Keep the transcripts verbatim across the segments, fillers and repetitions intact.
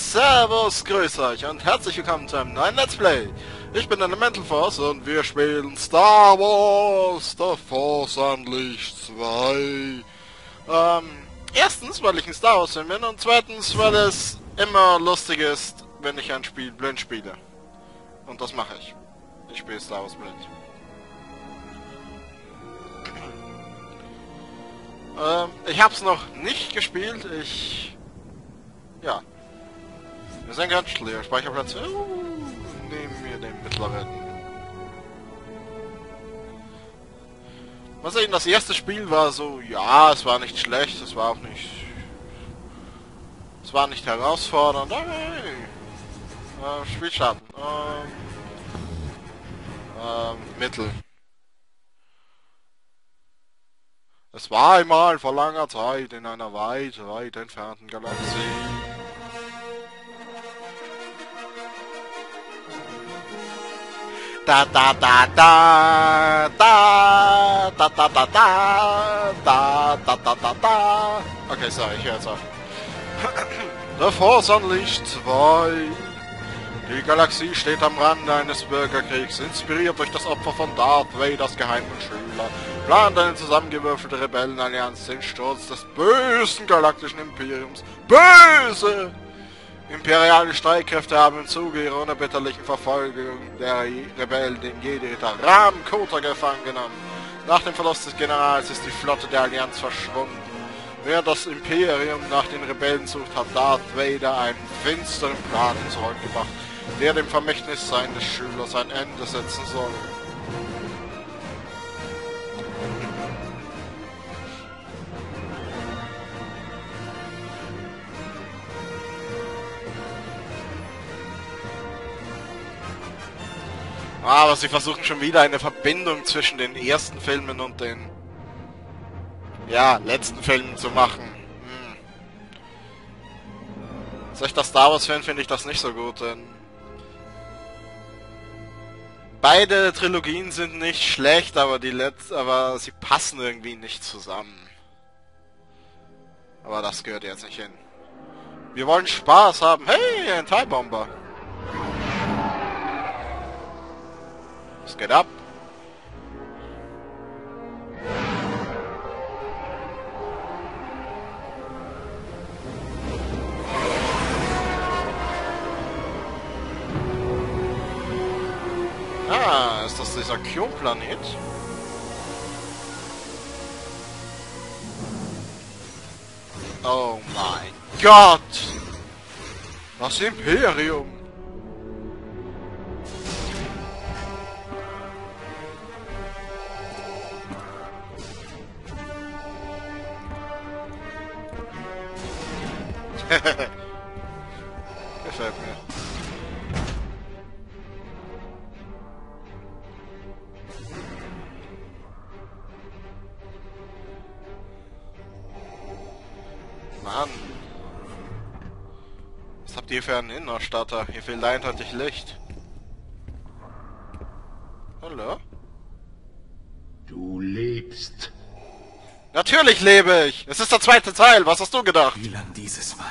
Servus, grüß euch und herzlich willkommen zu einem neuen Let's Play. Ich bin Elemental Force und wir spielen Star Wars The Force Unleashed zwei. Ähm, erstens, weil ich ein Star Wars Fan bin und zweitens, weil es immer lustig ist, wenn ich ein Spiel blind spiele. Und das mache ich. Ich spiele Star Wars blind. Ähm, ich habe es noch nicht gespielt, ich... Ja. Wir sind ganz leer. Speicherplatz. Uh, nehmen wir den mittleren. Mal sehen, das erste Spiel war so, ja, es war nicht schlecht, es war auch nicht... Es war nicht herausfordernd. Hey. Äh, Spielstarten. Ähm, ähm, Mittel. Es war einmal vor langer Zeit in einer weit, weit entfernten Galaxie. Da da da da da da da da da da da da da da. Okay, sorry, ich höre jetzt auf. The Force Unleashed zwei. Die Galaxie steht am Rande eines Bürgerkriegs, inspiriert durch das Opfer von Darth Vaders geheimen Schüler, plant eine zusammengewürfelte Rebellenallianz den Sturz des bösen galaktischen Imperiums. Böse! Imperiale Streitkräfte haben im Zuge ihrer unerbitterlichen Verfolgung der Rebellen den Jedi-Ritter Ram Kota gefangen genommen. Nach dem Verlust des Generals ist die Flotte der Allianz verschwunden. Während das Imperium nach den Rebellen sucht, hat Darth Vader einen finsteren Plan ins Rollen gebracht, der dem Vermächtnissein des Schülers ein Ende setzen soll. Aber sie versuchen schon wieder eine Verbindung zwischen den ersten Filmen und den ja, letzten Filmen zu machen. Hm. Als echter Star Wars Fan finde ich das nicht so gut, denn beide Trilogien sind nicht schlecht, aber die letzten, aber sie passen irgendwie nicht zusammen. Aber das gehört jetzt nicht hin. Wir wollen Spaß haben. Hey, ein TIE Bomber. Was geht ab? Ah, ist das dieser Kyon-Planet? Oh mein Gott! Das Imperium! Gefällt mir. Mann. Was habt ihr für einen Innenausstatter? Hier fehlt eindeutig Licht. Hallo? Du lebst. Natürlich lebe ich! Es ist der zweite Teil, was hast du gedacht? Wie lang dieses Mal?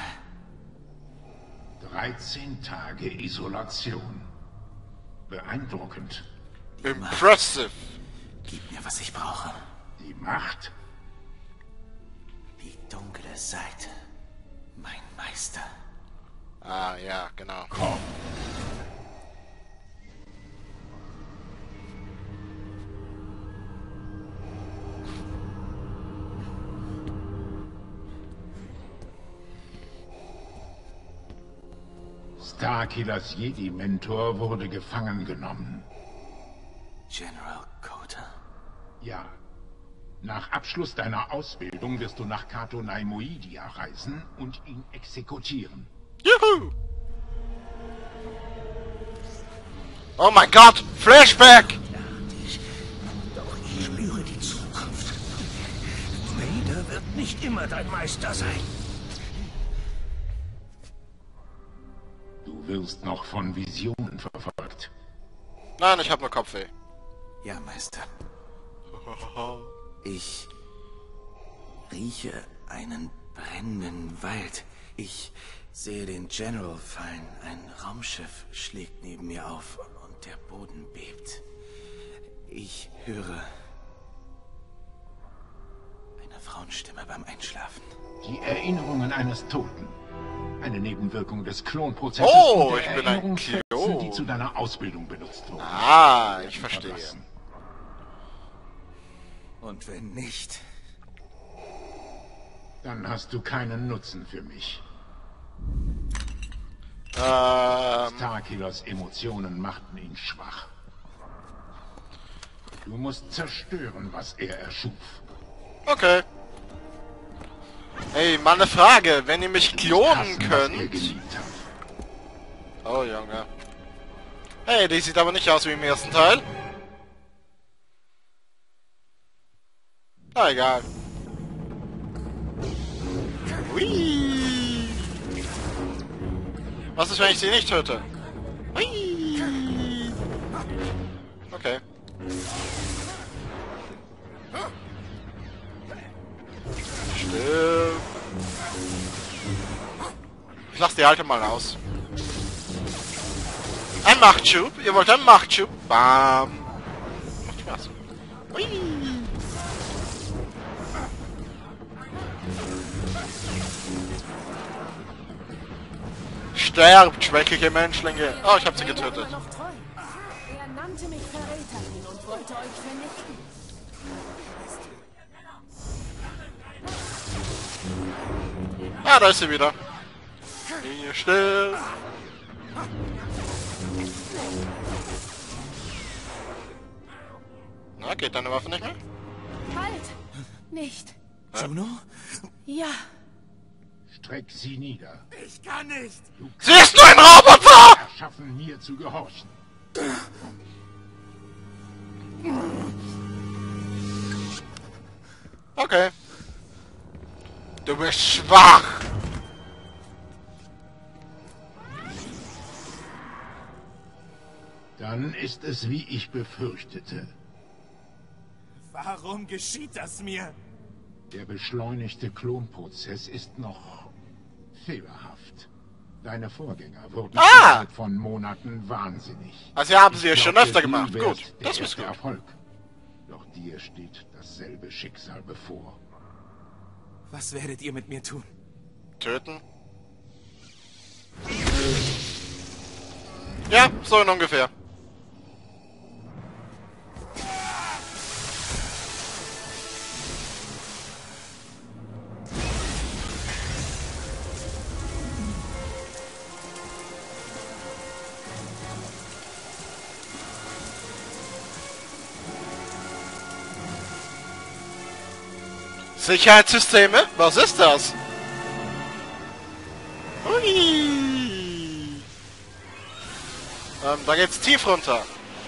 dreizehn Tage Isolation. Beeindruckend. Impressive! Gib mir, was ich brauche. Die Macht? Die dunkle Seite. Mein Meister. Ah, ja, genau. Komm. Starkillers Jedi-Mentor wurde gefangen genommen. General Kota? Ja. Nach Abschluss deiner Ausbildung wirst du nach Cato Neimoidia reisen und ihn exekutieren. Juhu! Oh mein Gott! Flashback! Doch ich spüre die Zukunft. Vader wird nicht immer dein Meister sein. Du wirst noch von Visionen verfolgt. Nein, ich habe nur Kopfweh. Ja, Meister. Ich rieche einen brennenden Wald. Ich Sehe den General fallen. Ein Raumschiff schlägt neben mir auf und der Boden bebt. Ich höre eine Frauenstimme beim Einschlafen. Die Erinnerungen eines Toten. Eine Nebenwirkung des Klonprozesses Oh, und der ich bin ein Erinnerungsfetzen, Klon. die zu deiner Ausbildung benutzt wurden. Ah, ich verstehe. Verlassen. Und wenn nicht? Dann hast du keinen Nutzen für mich. Ähm, Starkillers Emotionen machten ihn schwach. Du musst zerstören, was er erschuf. okay. Hey, mal eine Frage. Wenn ihr mich klonen Hassen, was er könnt... geliebt hat. Oh, Junge. Hey, die sieht aber nicht aus wie im ersten Teil. Na, egal. Hui. Was ist, wenn ich sie nicht töte? Hui. Okay. Still. Ich lass die alte mal aus. Ein Machtschub. Ihr wollt einen Machtschub. Bam. Macht Spaß. Hui. Sterbt, schwächliche Menschlinge. Oh, ich hab sie getötet. Noch treu. Er nannte mich Verräterin und wollte euch vernichten. Ah, da ist sie wieder. Linie still. Na, geht deine Waffe nicht mehr? Halt! Nicht. Juno? Ja. Streck sie nieder. Ich kann nicht! Sie ist nur ein Roboter! Erschaffen, mir zu gehorchen. Okay. Du bist schwach. Dann ist es, wie ich befürchtete. Warum geschieht das mir? Der beschleunigte Klonprozess ist noch fehlerhaft. Deine Vorgänger wurden Ah! innerhalb von Monaten wahnsinnig. Also haben sie es Ich schon glaubte, öfter du gemacht. wärst Gut, der das ist erste gut. Erfolg. Doch dir steht dasselbe Schicksal bevor. Was werdet ihr mit mir tun? Töten? Ja, so in ungefähr. Sicherheitssysteme? Was ist das? Hui. Ähm, da geht's tief runter.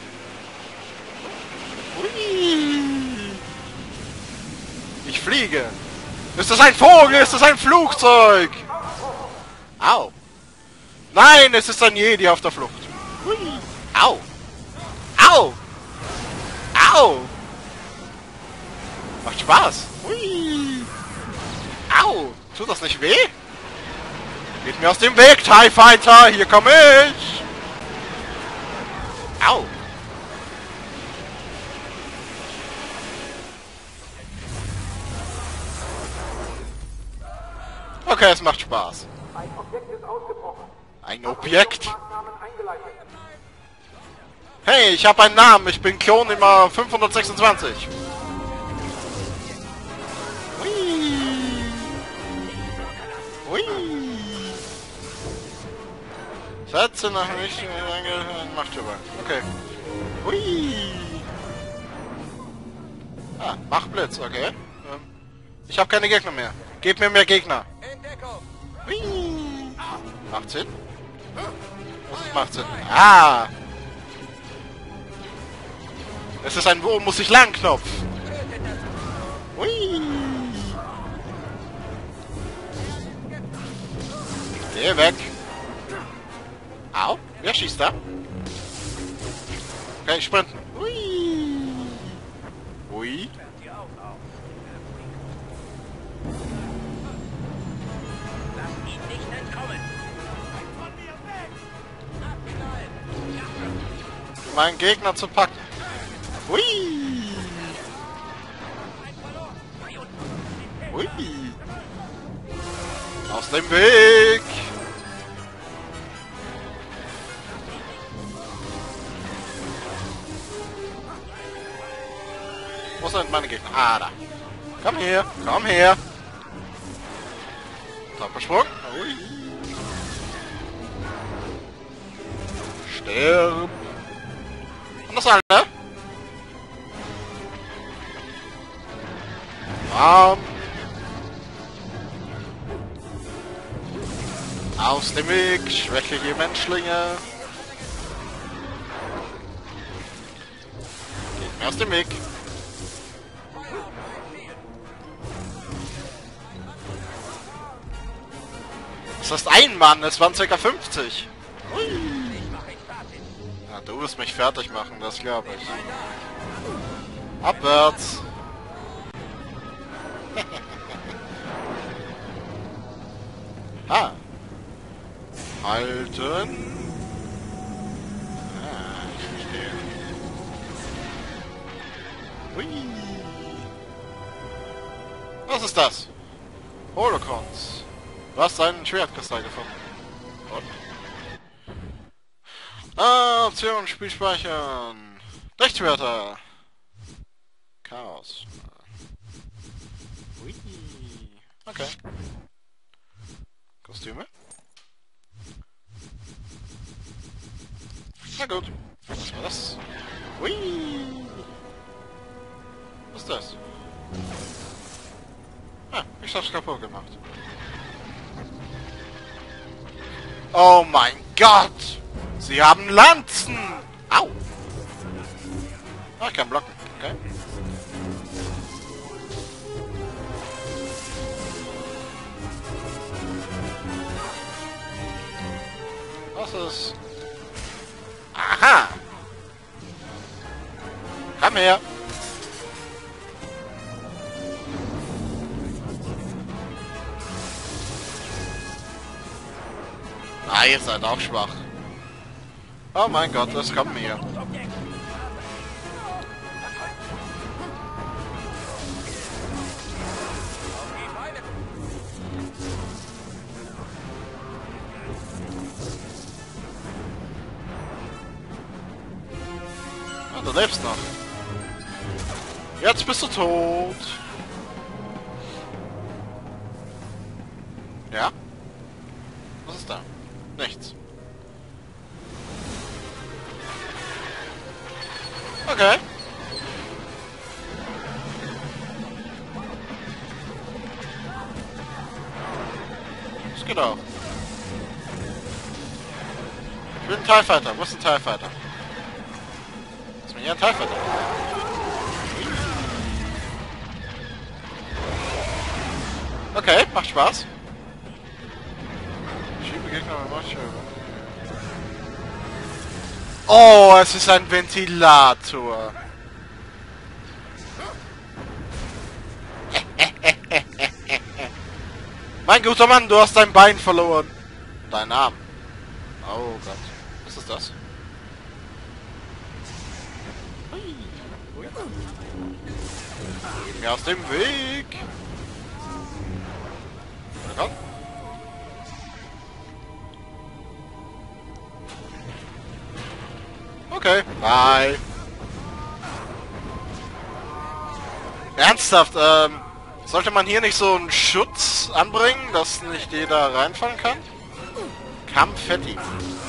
Hui. Ich fliege. Ist das ein Vogel? Ist das ein Flugzeug? Au. Nein, es ist ein Jedi auf der Flucht. Hui. Au. Au. Au. Macht Spaß. Hui. Au. Tut das nicht weh? Geht mir aus dem Weg, TIE Fighter. Hier komme ich. Au. Okay, es macht Spaß. Ein Objekt ist ausgebrochen. Ein Objekt? Maßnahmen eingeleitet. Hey, ich habe einen Namen. Ich bin Klon Nummer fünfhundertsechsundzwanzig. Hui. Hui. Sätze nach nicht macht über. Okay. Hui. Ah, mach Blitz, okay. Ähm, ich habe keine Gegner mehr. Gib mir mehr Gegner. Hui. Macht Sinn? Was macht Sinn? Ah! Es ist ein Wo muss ich lang Knopf. Hui. Geh weg. Au. Wer schießt da? Okay, sprinten. Hui. Hui. Lass ihn nicht entkommen. meinen Gegner zu packen. Hui! Hui! Aus dem Weg! Wo sind meine Gegner? Ah, da. Komm her, komm her. Doppelsprung. Ui. Stirb. Und das alle. Bam. Aus dem Weg, schwächliche Menschlinge. Geht mir aus dem Weg. Das ist ein Mann, es waren ca. fünfzig. Ui. Ja, du wirst mich fertig machen, das glaube ich. Abwärts. Ha. Halten. Ah, ich verstehe. Hui. Was ist das? Holocrons. Du hast einen Schwertkristall gefunden. Und? Ah, Option, Spiel speichern. Lichtschwerter. Chaos. Hui. Okay. Kostüme. Na gut. Was war das? Hui. Was ist das? Ah, ich hab's kaputt gemacht. Oh mein Gott! Sie haben Lanzen! Au! Ah, ich kann blocken, okay. Was ist... Aha! Komm her! Ah, ihr seid auch schwach. Oh mein Gott, das kommt mir. Ah, du lebst noch. Jetzt bist du tot. Ja? Was ist da? Nichts. Okay. Das geht auch. Ich will einen TIE Fighter. Wo ist ein TIE Fighter? Ist mir hier ein TIE Fighter? Okay, macht Spaß. Oh, es ist ein Ventilator. Mein guter Mann, du hast dein Bein verloren. Dein Arm. Oh Gott. Was ist das? Geh mir aus dem Weg. Na komm. Okay, bye. Ernsthaft, ähm, sollte man hier nicht so einen Schutz anbringen, dass nicht jeder reinfallen kann? Kampfetti.